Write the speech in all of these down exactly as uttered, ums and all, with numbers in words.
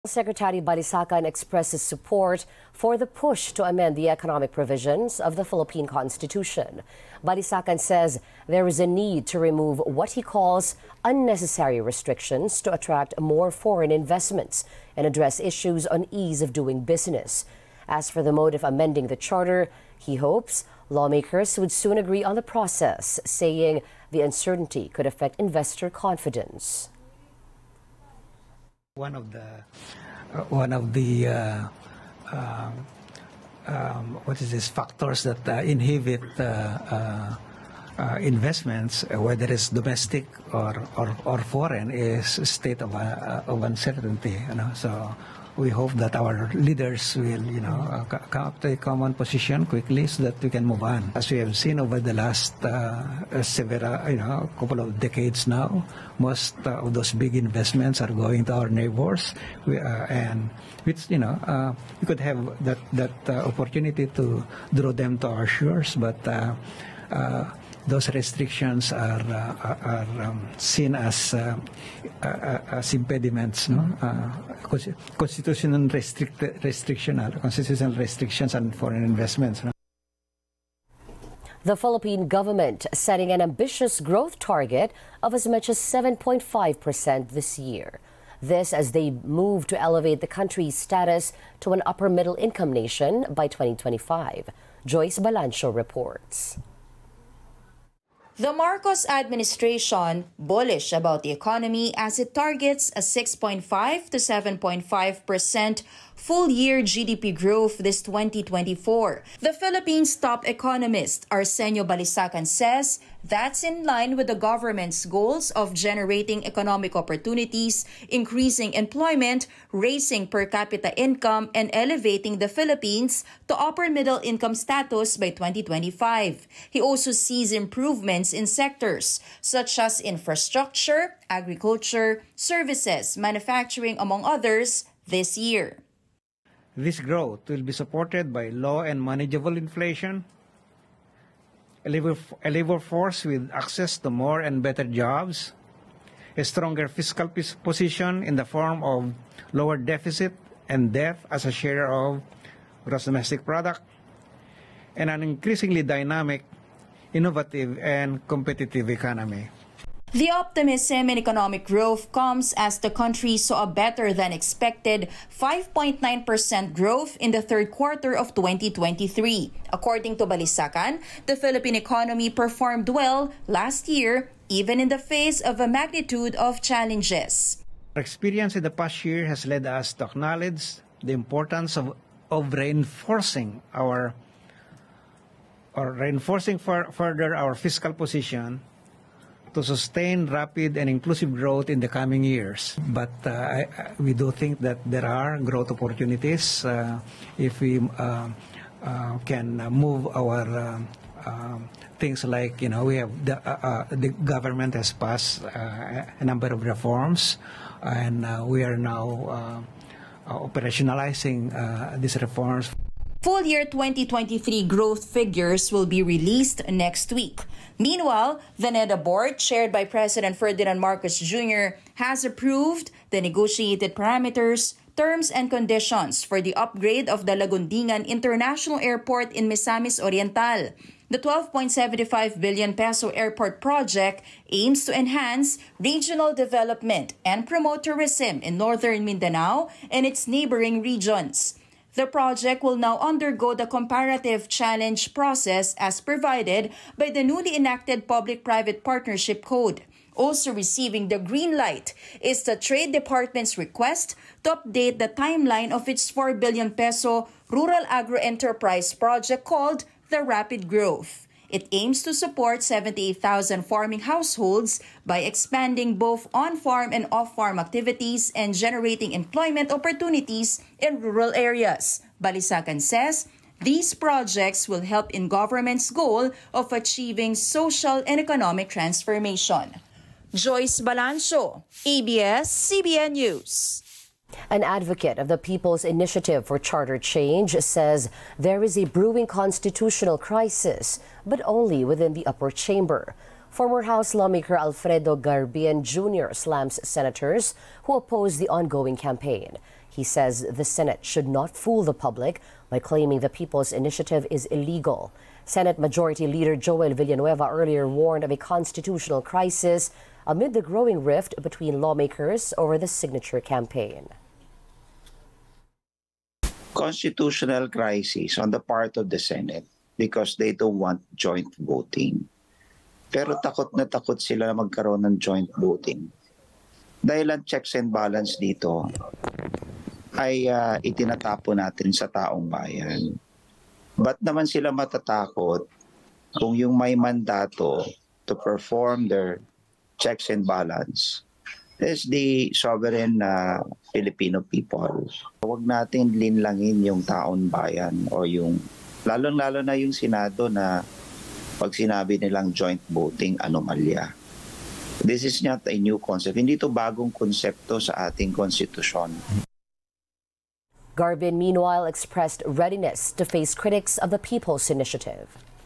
Secretary Balisacan expresses support for the push to amend the economic provisions of the Philippine Constitution. Balisacan says there is a need to remove what he calls unnecessary restrictions to attract more foreign investments and address issues on ease of doing business. As for the mode of amending the charter, he hopes lawmakers would soon agree on the process, saying the uncertainty could affect investor confidence. One of the uh, one of the uh, uh, um, what is this factors that uh, inhibit uh, uh, uh, investments, uh, whether it's domestic or or, or foreign, is a state of uh, of uncertainty. You know, so we hope that our leaders will, you know, uh, come up to a common position quickly so that we can move on. As we have seen over the last uh, several, you know, couple of decades now, most uh, of those big investments are going to our neighbors, we, uh, and which, you know, uh, we could have that that uh, opportunity to draw them to our shores, but uh, uh, those restrictions are uh, are um, seen as uh, uh, as impediments, no? Uh, constitutional restrict restrictional constitutional restrictions on foreign investments. No? The Philippine government setting an ambitious growth target of as much as seven point five percent this year. This as they move to elevate the country's status to an upper middle income nation by twenty twenty-five. Joyce Balancho reports. The Marcos administration bullish about the economy as it targets a six point five to seven point five percent full-year G D P growth this twenty twenty-four. The Philippines' top economist Arsenio Balisacan says that's in line with the government's goals of generating economic opportunities, increasing employment, raising per capita income, and elevating the Philippines to upper middle income status by twenty twenty-five. He also sees improvements in sectors such as infrastructure, agriculture, services, manufacturing, among others, this year. This growth will be supported by low and manageable inflation, a labor, a labor force with access to more and better jobs, a stronger fiscal position in the form of lower deficit and debt as a share of gross domestic product, and an increasingly dynamic, innovative, and competitive economy. The optimism in economic growth comes as the country saw a better than expected five point nine percent growth in the third quarter of twenty twenty-three. According to Balisacan, the Philippine economy performed well last year, even in the face of a magnitude of challenges. Our experience in the past year has led us to acknowledge the importance of, of reinforcing our or reinforcing for, further our fiscal position to sustain rapid and inclusive growth in the coming years. But uh, I, we do think that there are growth opportunities uh, if we uh, uh, can move our uh, uh, things like, you know, we have the, uh, uh, the government has passed uh, a number of reforms, and uh, we are now uh, operationalizing uh, these reforms. Full year twenty twenty-three growth figures will be released next week. Meanwhile, the NEDA board, chaired by President Ferdinand Marcos Junior, has approved the negotiated parameters, terms, and conditions for the upgrade of the Lagundingan International Airport in Misamis Oriental. The twelve point seven five billion peso airport project aims to enhance regional development and promote tourism in northern Mindanao and its neighboring regions. The project will now undergo the comparative challenge process as provided by the newly enacted Public-Private Partnership Code. Also receiving the green light is the Trade Department's request to update the timeline of its four billion peso rural agro-enterprise project called the Rapid Growth. It aims to support seventy-eight thousand farming households by expanding both on-farm and off-farm activities and generating employment opportunities in rural areas. Balisacan says these projects will help in government's goal of achieving social and economic transformation. Joyce Balancho, A B S C B N News. An advocate of the People's Initiative for Charter Change says there is a brewing constitutional crisis, but only within the upper chamber. Former House lawmaker Alfredo Garbian Junior slams senators who oppose the ongoing campaign. He says the Senate should not fool the public by claiming the People's Initiative is illegal. Senate Majority Leader Joel Villanueva earlier warned of a constitutional crisis amid the growing rift between lawmakers over the signature campaign. Constitutional crisis on the part of the Senate because they don't want joint voting. Pero takot na takot sila na magkaroon ng joint voting. Dahil ang checks and balance dito ay uh, itinatapo natin sa taong bayan. Ba't naman sila matatakot kung yung may mandato to perform their checks and balance is the sovereign uh, Filipino people? Huwag natin linlangin yung taong bayan o yung, lalong-lalo na yung Senado na pag sinabi nilang joint voting, anomalya. This is not a new concept. Hindi ito bagong konsepto sa ating konstitusyon. Garbin, meanwhile, expressed readiness to face critics of the People's Initiative.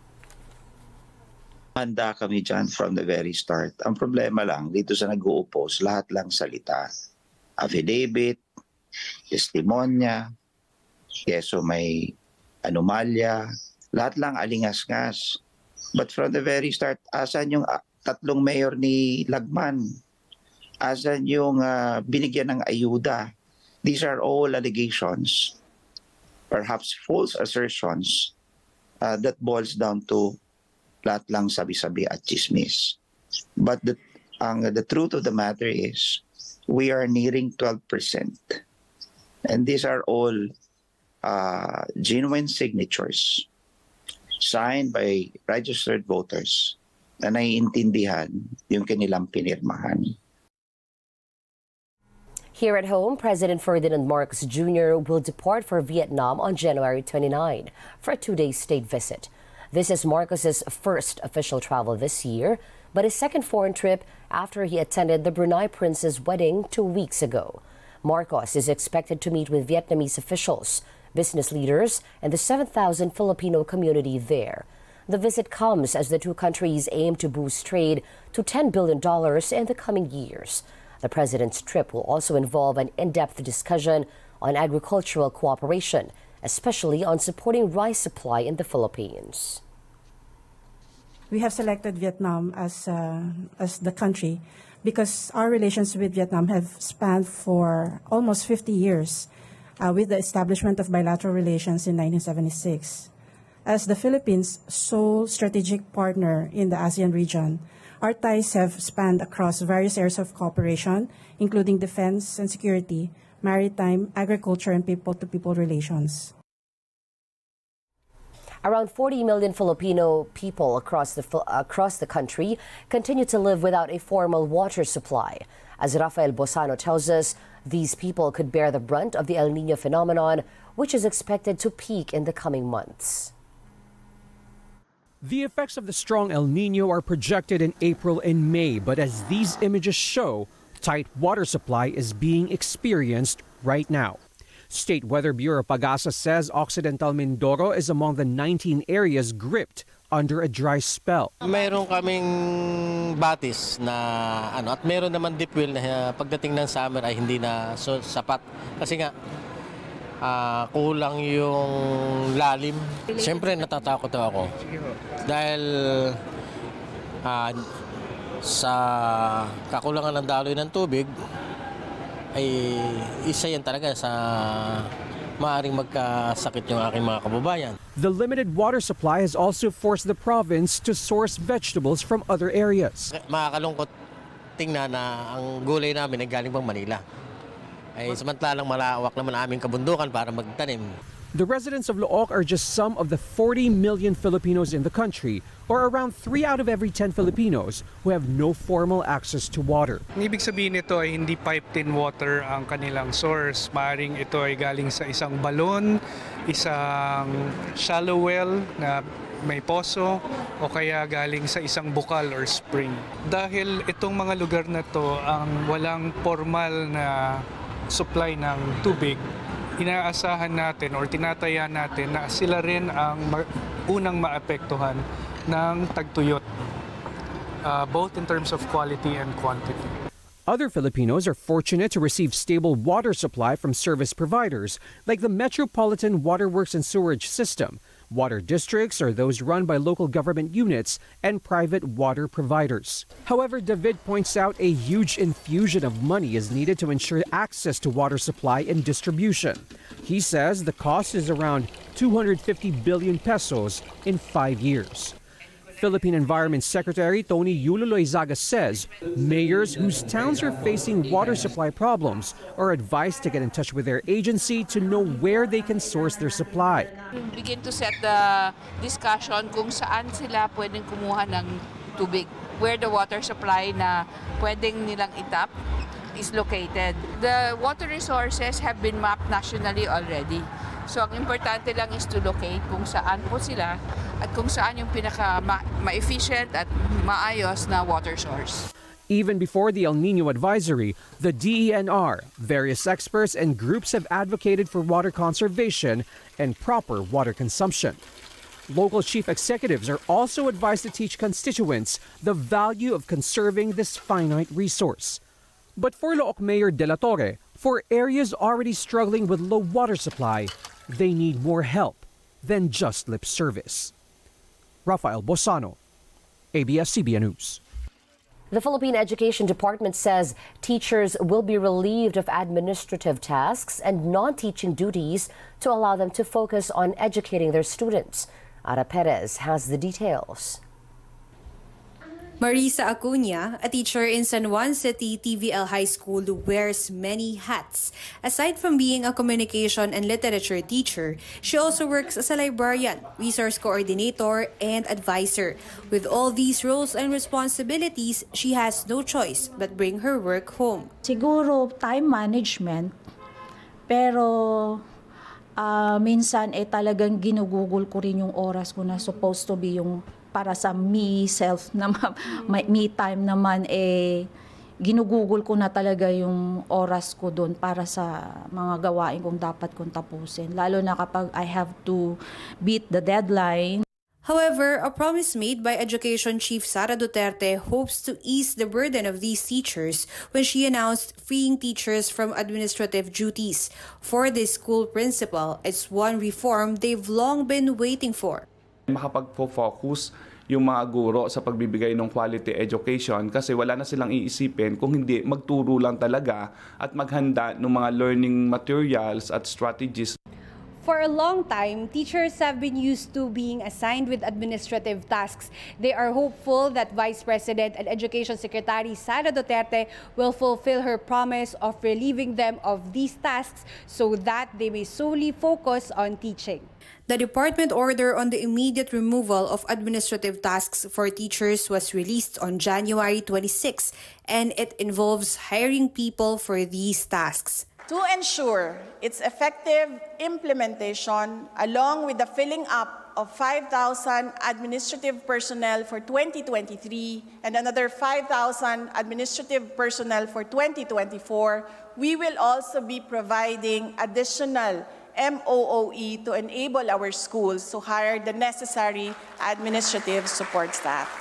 Handa kami dyan from the very start. Ang problema lang, dito sa nag-uupos, lahat lang salita. Affidavit, testimonya, keso may anomalya, lahat lang alingas-ngas. But from the very start, asan yung uh, tatlong mayor ni Lagman? Asan yung uh, binigyan ng ayuda? These are all allegations, perhaps false assertions uh, that boils down to lahat lang sabi-sabi at chismis. But the, ang, the truth of the matter is we are nearing twelve percent. And these are all uh, genuine signatures signed by registered voters na naiintindihan yung kanilang pinirmahan. Here at home, President Ferdinand Marcos Junior will depart for Vietnam on January twenty-ninth for a two-day state visit. This is Marcos's first official travel this year, but his second foreign trip after he attended the Brunei prince's wedding two weeks ago. Marcos is expected to meet with Vietnamese officials, business leaders, and the seven thousand Filipino community there. The visit comes as the two countries aim to boost trade to ten billion dollars in the coming years. The president's trip will also involve an in-depth discussion on agricultural cooperation, especially on supporting rice supply in the Philippines. We have selected Vietnam as, uh, as the country because our relations with Vietnam have spanned for almost fifty years uh, with the establishment of bilateral relations in nineteen seventy-six. As the Philippines' sole strategic partner in the ASEAN region, our ties have spanned across various areas of cooperation, including defense and security, maritime, agriculture, and people-to-people relations. Around forty million Filipino people across the, across the country continue to live without a formal water supply. As Rafael Bosano tells us, these people could bear the brunt of the El Niño phenomenon, which is expected to peak in the coming months. The effects of the strong El Niño are projected in April and May, but as these images show, tight water supply is being experienced right now. State Weather Bureau Pagasa says Occidental Mindoro is among the nineteen areas gripped under a dry spell. Meron kaming batis na ano at meron naman deep well na pagdating ng summer ay hindi na so, sapat kasi nga Uh, kulang yung lalim. Siyempre natatakot ako dahil uh, sa kakulangan ng daloy ng tubig ay isa yan talaga sa maaaring magkasakit yung aking mga kababayan. The limited water supply has also forced the province to source vegetables from other areas. Makakalungkot tingnan na ang gulay namin ay galing pang Manila. Ay samantalang malawak naman aming kabundukan para magtanim. The residents of Looc are just some of the forty million Filipinos in the country, or around three out of every ten Filipinos who have no formal access to water. Ang ibig sabihin nito ay hindi piped-in water ang kanilang source. Maaring ito ay galing sa isang balon, isang shallow well na may poso, o kaya galing sa isang bukal or spring. Dahil itong mga lugar na to ang walang formal na supply ng tubig, inaasahan natin or tinataya natin na sila rin ang ma unang maapektuhan ng tagtuyot, uh, both in terms of quality and quantity. Other Filipinos are fortunate to receive stable water supply from service providers like the Metropolitan Waterworks and Sewerage System. Water districts are those run by local government units and private water providers. However, David points out a huge infusion of money is needed to ensure access to water supply and distribution. He says the cost is around two hundred fifty billion pesos in five years. Philippine Environment Secretary Tony Yulo Loizaga says mayors whose towns are facing water supply problems are advised to get in touch with their agency to know where they can source their supply. Begin to set the discussion kung saan sila pwedeng kumuha ng tubig, where the water supply na pwedeng nilang itap is located. The water resources have been mapped nationally already. So ang importante lang is to locate kung saan po sila at kung saan yung pinaka ma-efficient at maayos na water source. Even before the El Nino advisory, the D E N R, various experts and groups have advocated for water conservation and proper water consumption. Local chief executives are also advised to teach constituents the value of conserving this finite resource. But for Looc Mayor De La Torre, for areas already struggling with low water supply, they need more help than just lip service. Rafael Bosano, A B S C B N News. The Philippine Education Department says teachers will be relieved of administrative tasks and non-teaching duties to allow them to focus on educating their students. Ara Perez has the details. Marisa Acuña, a teacher in San Juan City T V L High School, wears many hats. Aside from being a communication and literature teacher, she also works as a librarian, resource coordinator, and advisor. With all these roles and responsibilities, she has no choice but bring her work home. Siguro time management, pero uh, minsan eh talagang ginugugol ko rin yung oras ko na supposed to be yung para sa me, self, na me time naman, eh, ginugugol ko na talaga yung oras ko doon para sa mga gawain kong dapat kong tapusin. Lalo na kapag I have to beat the deadline. However, a promise made by Education Chief Sara Duterte hopes to ease the burden of these teachers when she announced freeing teachers from administrative duties. For this school principal, it's one reform they've long been waiting for. Makapag-focus yung mga guro sa pagbibigay ng quality education kasi wala na silang iisipin kung hindi magturo lang talaga at maghanda ng mga learning materials at strategies. For a long time, teachers have been used to being assigned with administrative tasks. They are hopeful that Vice President and Education Secretary Sara Duterte will fulfill her promise of relieving them of these tasks so that they may solely focus on teaching. The department order on the immediate removal of administrative tasks for teachers was released on January twenty-sixth, and it involves hiring people for these tasks. To ensure its effective implementation, along with the filling up of five thousand administrative personnel for twenty twenty-three and another five thousand administrative personnel for twenty twenty-four, we will also be providing additional M O O E to enable our schools to hire the necessary administrative support staff.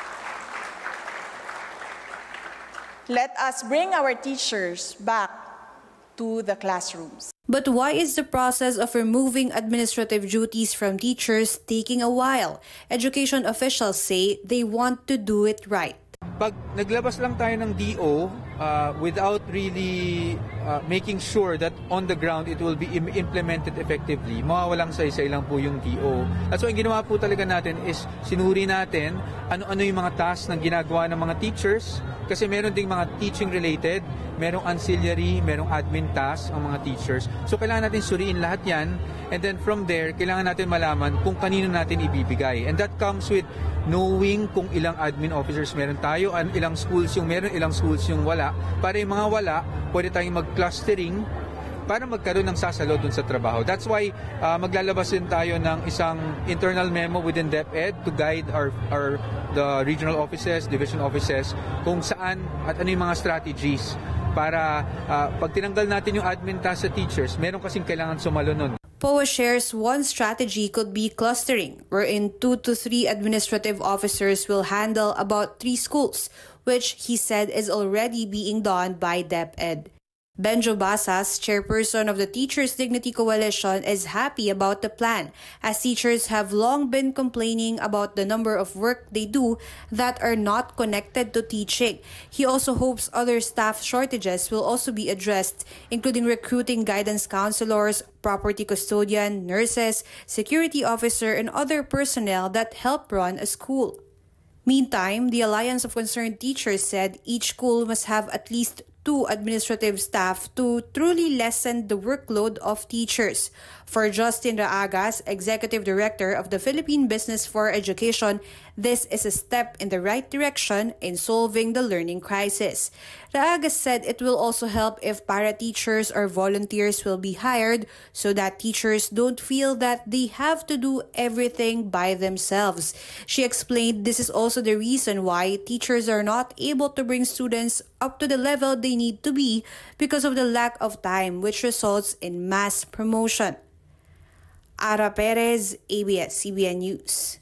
Let us bring our teachers back to the classrooms. But why is the process of removing administrative duties from teachers taking a while? Education officials say they want to do it right. Pag naglabas lang tayo ng D O uh, without really uh, making sure that on the ground it will be im- implemented effectively, mawawalang sa isa lang po yung D O. At so ang ginawa po talaga natin is sinuri natin ano-ano yung mga tasks na ginagawa ng mga teachers kasi meron ding mga teaching related, merong ancillary, merong admin tasks ang mga teachers. So kailangan natin suriin lahat yan and then from there, kailangan natin malaman kung kanino natin ibibigay. And that comes with knowing kung ilang admin officers meron tayo, and ilang schools yung meron, ilang schools yung wala. Para yung mga wala, pwede tayong mag-clustering para magkaroon ng sasalo dun sa trabaho. That's why uh, maglalabas din tayo ng isang internal memo within DepEd to guide our, our the regional offices, division offices, kung saan at ano yung mga strategies para uh, pag tinanggal natin yung admin task sa teachers, meron kasing kailangan sumalo nun. P O A shares one strategy could be clustering, wherein two to three administrative officers will handle about three schools, which he said is already being done by DepEd. Benjo Basas, chairperson of the Teachers Dignity Coalition, is happy about the plan, as teachers have long been complaining about the number of work they do that are not connected to teaching. He also hopes other staff shortages will also be addressed, including recruiting guidance counselors, property custodian, nurses, security officer, and other personnel that help run a school. Meantime, the Alliance of Concerned Teachers said each school must have at least two administrative staff to truly lessen the workload of teachers. For Justin Raagas, Executive Director of the Philippine Business for Education, this is a step in the right direction in solving the learning crisis. Raagas said it will also help if para-teachers or volunteers will be hired so that teachers don't feel that they have to do everything by themselves. She explained this is also the reason why teachers are not able to bring students up to the level they need to be because of the lack of time, which results in mass promotion. Ara Perez, A B S C B N News.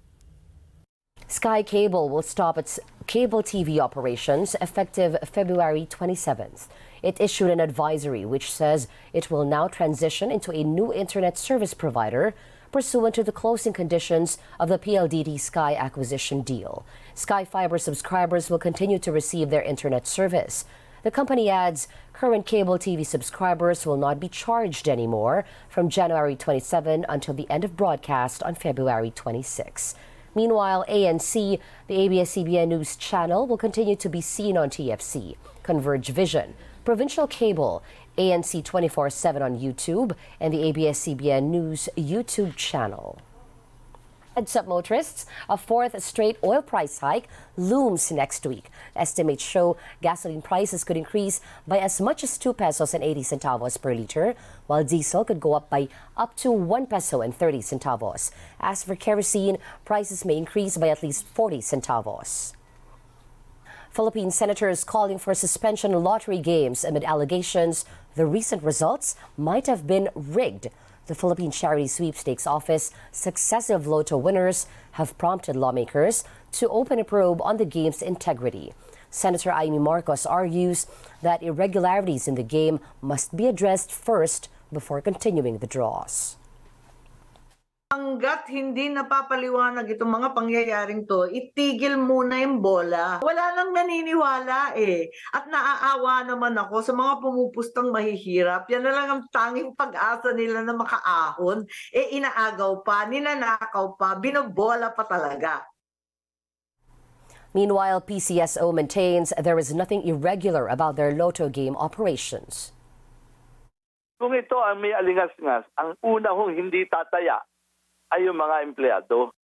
Sky Cable will stop its cable T V operations effective February twenty-seventh. It issued an advisory which says it will now transition into a new internet service provider pursuant to the closing conditions of the P L D T Sky acquisition deal. Sky Fiber subscribers will continue to receive their internet service. The company adds current cable T V subscribers will not be charged anymore from January twenty-seventh until the end of broadcast on February twenty-sixth. Meanwhile, A N C, the A B S C B N News channel, will continue to be seen on T F C, Converge Vision, Provincial Cable, A N C twenty-four seven on YouTube, and the A B S C B N News YouTube channel. Heads up, motorists, a fourth straight oil price hike looms next week. Estimates show gasoline prices could increase by as much as two pesos and eighty centavos per liter, while diesel could go up by up to one peso and thirty centavos. As for kerosene, prices may increase by at least forty centavos. Philippine senators calling for suspension lottery games amid allegations the recent results might have been rigged. The Philippine Charity Sweepstakes Office successive Lotto winners have prompted lawmakers to open a probe on the game's integrity. Senator Amy Marcos argues that irregularities in the game must be addressed first before continuing the draws. Hanggat hindi napapaliwanag itong mga pangyayaring to, itigil muna yung bola. Wala nang naniniwala eh. At naaawa naman ako sa mga pumupustang mahihirap. Yan na lang ang tanging pag-asa nila na makaahon. Eh inaagaw pa, ninanakaw pa, binobola pa talaga. Meanwhile, P C S O maintains there is nothing irregular about their Lotto game operations. Kung ito ang may alingas-ngas, ang una hong hindi tataya ay yung mga empleyado.